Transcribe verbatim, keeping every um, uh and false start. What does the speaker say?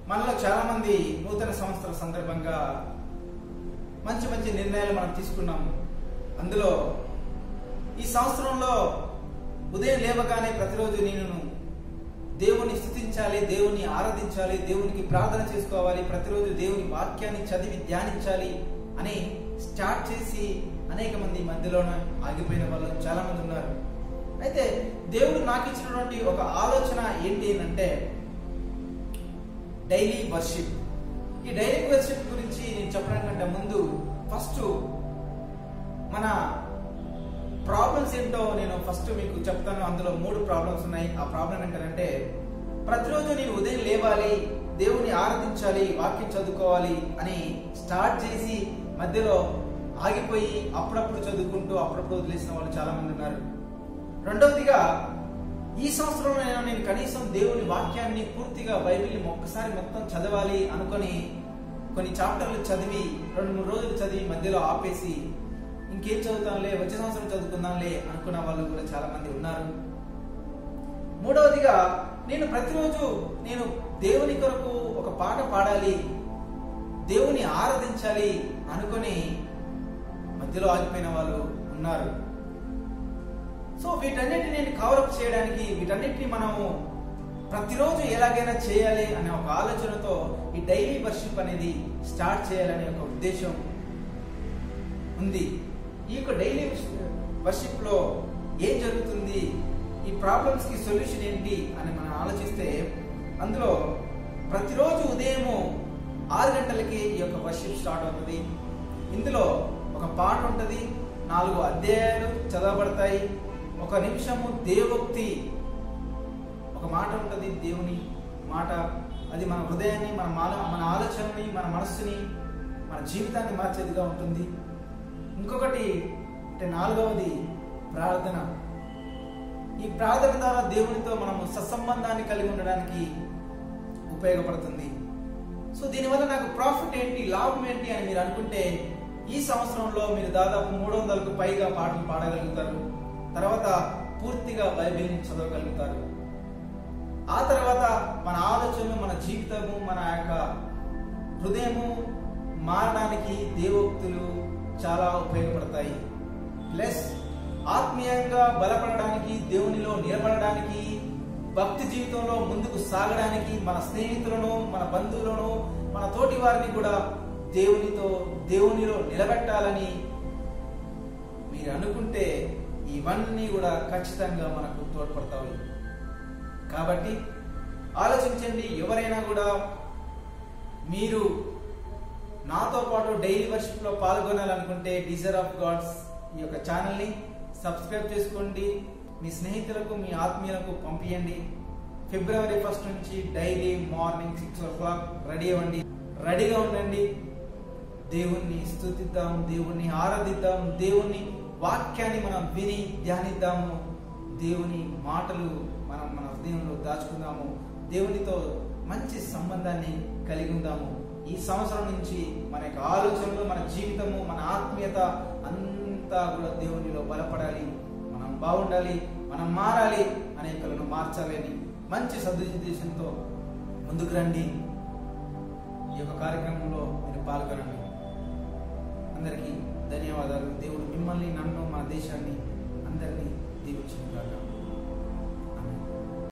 మనలో చాలా మంది నూతన సంవత్సర సందర్భంగా మంచి మంచి నిర్ణయాలు మనం తీసుకున్నాం. అందులో ఈ సంవత్సరంలో ఉదయం లేవగానే ప్రతిరోజు నేను దేవుని స్తుతించాలి, దేవుని ఆరాధించాలి, దేవునికి ప్రార్థన చేసుకోవాలి, ప్రతిరోజు దేవుని వాక్యాన్ని చదివి ధ్యానించాలి అని స్టార్ట్ చేసి అనేక మంది మధ్యలోనే ఆగిపోయిన వాళ్ళు చాలా మంది ఉన్నారు. అయితే దేవుడు నాకు ఇచ్చినటువంటి ఒక ఆలోచన ఏంటి అంటే డైలీ వర్షిప్. ఈ డైలీ వర్షిప్ గురించి నేను చెప్పడం కంటే ముందు ఫస్ట్ మన ప్రాబ్లమ్స్ ఏంటో నేను ఫస్ట్ మీకు చెప్తాను. అందులో మూడు ప్రాబ్లమ్స్ ఉన్నాయి. ఆ ప్రాబ్లం ఏంటంటే ప్రతిరోజు నేను ఉదయం లేవాలి, దేవుని ఆరాధించాలి, వాక్యం చదువుకోవాలి అని స్టార్ట్ చేసి మధ్యలో ఆగిపోయి అప్పుడప్పుడు చదువుకుంటూ అప్పుడప్పుడు వదిలేసిన వాళ్ళు చాలా మంది ఉన్నారు. రెండవదిగా ఈ సంవత్సరంలో నేను కనీసం దేవుని వాక్యాన్ని పూర్తిగా బైబిల్ని ఒక్కసారి మొత్తం చదవాలి అనుకొని కొన్ని చాప్టర్లు చదివి రెండు మూడు రోజులు చదివి మధ్యలో ఆపేసి ఇంకేం చదువుతాంలే, వచ్చే సంవత్సరం చదువుకుందాంలే అనుకున్న వాళ్ళు కూడా చాలా మంది ఉన్నారు. మూడవదిగా నేను ప్రతిరోజు నేను దేవుని కొరకు ఒక పాట పాడాలి, దేవుని ఆరాధించాలి అనుకొని మధ్యలో ఆగిపోయిన వాళ్ళు ఉన్నారు. సో వీటన్నిటిని నేను కవరప్ చేయడానికి, వీటన్నిటిని మనము ప్రతిరోజు ఎలాగైనా చేయాలి అనే ఒక ఆలోచనతో ఈ డైలీ వర్షిప్ అనేది స్టార్ట్ చేయాలనే ఒక ఉద్దేశం ఉంది. ఈ యొక్క డైలీ వర్షిప్ లో ఏం జరుగుతుంది, ఈ ప్రాబ్లమ్స్ కి సొల్యూషన్ ఏంటి అని మనం ఆలోచిస్తే అందులో ప్రతిరోజు ఉదయము ఆరు గంటలకి ఈ యొక్క వర్షిప్ స్టార్ట్ అవుతుంది. ఇందులో ఒక పాట ఉంటుంది, నాలుగు అధ్యాయాలు చదవబడతాయి, ఒక నిమిషము దేవోక్తి, ఒక మాట ఉంటుంది, దేవుని మాట. అది మన హృదయాన్ని, మన మన ఆలోచనని, మన మనస్సుని, మన జీవితాన్ని మార్చేదిగా ఉంటుంది. ఇంకొకటి అంటే నాలుగవది ప్రార్థన. ఈ ప్రార్థన ద్వారా దేవునితో మనము సత్సంబంధాన్ని కలిగి ఉండడానికి ఉపయోగపడుతుంది. సో దీనివల్ల నాకు ప్రాఫిట్ ఏంటి, లాభం ఏంటి అని మీరు అనుకుంటే ఈ సంవత్సరంలో మీరు దాదాపు మూడు వందలకు పైగా పాటలు పాడగలుగుతారు. తర్వాత పూర్తిగా బైబిల్ని చదవగలుగుతారు. ఆ తర్వాత మన ఆలోచనలు, మన జీవితము, మన యొక్క హృదయము మారడానికి దేవోక్తులు చాలా ఉపయోగపడతాయి. ప్లస్ ఆత్మీయంగా బలపడడానికి, దేవునిలో నిలబడడానికి, భక్తి జీవితంలో ముందుకు సాగడానికి, మన స్నేహితులను, మన బంధువులను, మన తోటి వారిని కూడా దేవునితో దేవునిలో నిలబెట్టాలని మీరు అనుకుంటే ఇవన్నీ కూడా ఖచ్చితంగా మనకు తోడ్పడతాయి. కాబట్టి ఆలోచించండి. ఎవరైనా కూడా మీరు నాతో పాటు డైలీ వర్షిప్ లో పాల్గొనాలనుకుంటే డిజైర్ ఆఫ్ గాడ్స్ ఈ యొక్క ఛానల్ని సబ్స్క్రైబ్ చేసుకోండి. మీ స్నేహితులకు, మీ ఆత్మీయులకు పంపించండి. ఫిబ్రవరి ఫస్ట్ నుంచి daily morning six o'clock ready అవ్వండి, రెడీగా ఉండండి. దేవుణ్ణి స్తుతిద్దాం, దేవుణ్ణి ఆరాధిద్దాం, దేవుని వాక్యాన్ని మనం విని ధ్యానిద్దాము, దేవుని మాటలు మనం మన హృదయంలో దాచుకుందాము, దేవునితో మంచి సంబంధాన్ని కలిగి ఉందాము. ఈ సంవత్సరం నుంచి మన యొక్క ఆలోచనలు, మన జీవితము, మన ఆత్మీయత అంతా కూడా దేవునిలో బలపడాలి, మనం బాగుండాలి, మనం మారాలి, అనేకలను మార్చాలి అని మంచి సదుద్దేశంతో ముందుకు రండి. ఈ యొక్క కార్యక్రమంలో మీరు పాల్గొనండి. అందరికీ ధన్యవాదాలు. దేవుడు మిమ్మల్ని, నన్ను, మన దేశాన్ని అందరినీ దీవించుగాక.